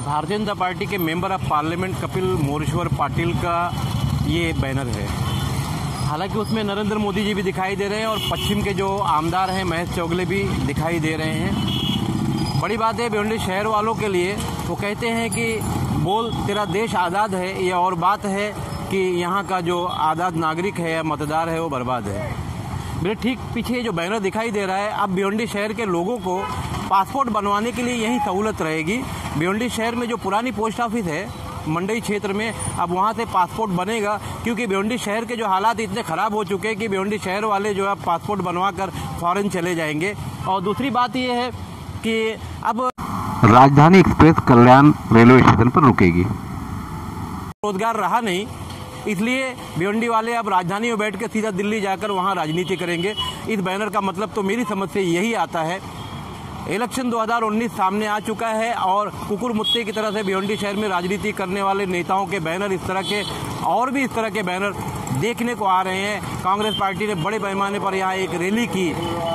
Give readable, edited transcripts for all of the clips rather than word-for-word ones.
भारतीय जनता पार्टी के member of parliament Kapil Moreshwar Patil का ये बैनर है। हालांकि उसमें नरेंद्र मोदी जी भी दिखाई दे रहे हैं और पश्चिम के जो आमदार हैं महेश चौगले भी दिखाई दे रहे हैं। बड़ी बात है भिवंडी शहर वालों के लिए, वो कहते हैं कि बोल तेरा देश आज़ाद है, ये और बात है कि यहाँ का जो आज़ाद नागरिक है या मतदार है वो बर्बाद है। मेरे ठीक पीछे जो बैनर दिखाई दे रहा है, अब भिवंडी शहर के लोगों को पासपोर्ट बनवाने के लिए यही सहूलत रहेगी। भिवंडी शहर में जो पुरानी पोस्ट ऑफिस है मंडई क्षेत्र में, अब वहाँ से पासपोर्ट बनेगा, क्योंकि भिवंडी शहर के जो हालात इतने ख़राब हो चुके हैं कि भिवंडी शहर वाले जो है पासपोर्ट बनवा कर फॉरेन चले जाएंगे। और दूसरी बात ये है कि अब राजधानी एक्सप्रेस कल्याण रेलवे स्टेशन पर रुकेगी। रोजगार रहा नहीं, इसलिए भिवंडी वाले अब राजधानी में बैठ के सीधा दिल्ली जाकर वहाँ राजनीति करेंगे। इस बैनर का मतलब तो मेरी समझ से यही आता है। इलेक्शन 2019 सामने आ चुका है और कुकुर मुत्ते की तरह से भिवंडी शहर में राजनीति करने वाले नेताओं के बैनर इस तरह के और भी इस तरह के बैनर देखने को आ रहे हैं। कांग्रेस पार्टी ने बड़े पैमाने पर यहाँ एक रैली की।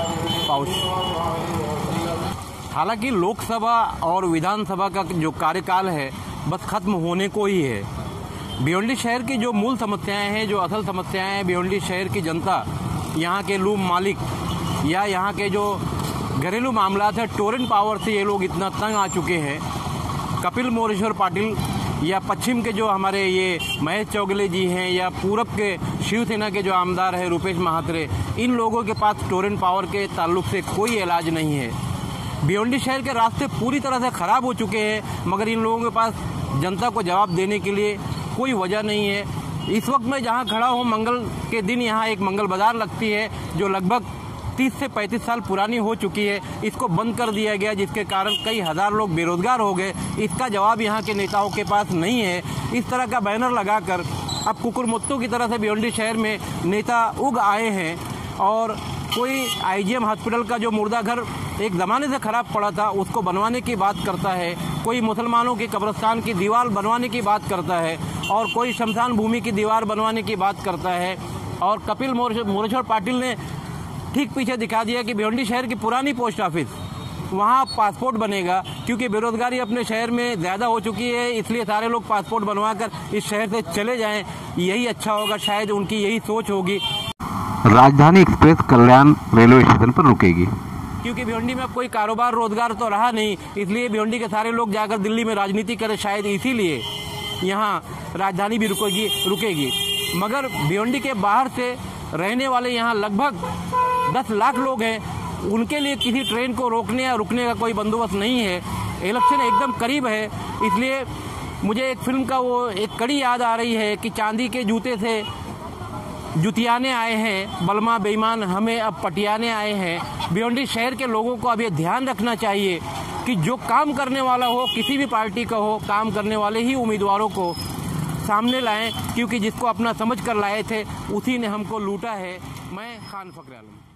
हालांकि लोकसभा और विधानसभा का जो कार्यकाल है बस खत्म होने को ही है। भिवंडी शहर की जो मूल समस्याएं हैं, जो असल समस्याएं हैं, भिवंडी शहर की जनता, यहाँ के लूम मालिक या यहाँ के जो घरेलू मामला है, टोरेंट पावर से ये लोग इतना तंग आ चुके हैं। कपिल मोरेश्वर पाटिल या पश्चिम के जो हमारे ये महेश चौगले जी हैं या पूरब के शिवसेना के जो आमदार हैं रुपेश महात्रे, इन लोगों के पास टोरेंट पावर के ताल्लुक से कोई इलाज नहीं है। भिवंडी शहर के रास्ते पूरी तरह से खराब हो चुके हैं, मगर इन लोगों के पास जनता को जवाब देने के लिए कोई वजह नहीं है। इस वक्त मैं जहां खड़ा हूं, मंगल के दिन यहां एक मंगल बाजार लगती है जो लगभग 30 से 35 साल पुरानी हो चुकी है। इसको बंद कर दिया गया, जिसके कारण कई हजार लोग बेरोजगार हो गए। इसका जवाब यहाँ के नेताओं के पास नहीं है। इस तरह का बैनर लगाकर अब कुकुरमुत्तों की तरह से भिवंडी शहर में नेता उग आए हैं और कोई आईजीएम हॉस्पिटल का जो मुर्दा घर एक ज़माने से खराब पड़ा था उसको बनवाने की बात करता है, कोई मुसलमानों के कब्रिस्तान की दीवार बनवाने की बात करता है और कोई शमशान भूमि की दीवार बनवाने की बात करता है। और कपिल मोरेश्वर पाटिल ने ठीक पीछे दिखा दिया कि भिवंडी शहर की पुरानी पोस्ट ऑफिस, वहाँ पासपोर्ट बनेगा, क्योंकि बेरोजगारी अपने शहर में ज़्यादा हो चुकी है, इसलिए सारे लोग पासपोर्ट बनवाकर इस शहर से चले जाएं, यही अच्छा होगा। शायद उनकी यही सोच होगी। राजधानी एक्सप्रेस कल्याण रेलवे स्टेशन पर रुकेगी, क्योंकि भिवंडी में कोई कारोबार रोजगार तो रहा नहीं, इसलिए भिवंडी के सारे लोग जाकर दिल्ली में राजनीति करें, शायद इसीलिए यहाँ राजधानी भी रुकेगी। मगर भिवंडी के बाहर से रहने वाले यहाँ लगभग 10 लाख लोग हैं, उनके लिए किसी ट्रेन को रोकने या रुकने का कोई बंदोबस्त नहीं है। इलेक्शन एकदम करीब है, इसलिए मुझे एक फिल्म का वो एक कड़ी याद आ रही है कि चांदी के जूते से जुतियाने आए हैं बलमा बेईमान, हमें अब पटियाने आए हैं। भिवंडी शहर के लोगों को अब ये ध्यान रखना चाहिए कि जो काम करने वाला हो, किसी भी पार्टी का हो, काम करने वाले ही उम्मीदवारों को सामने लाएं, क्योंकि जिसको अपना समझ कर लाए थे उसी ने हमको लूटा है। मैं खान फखर आलम।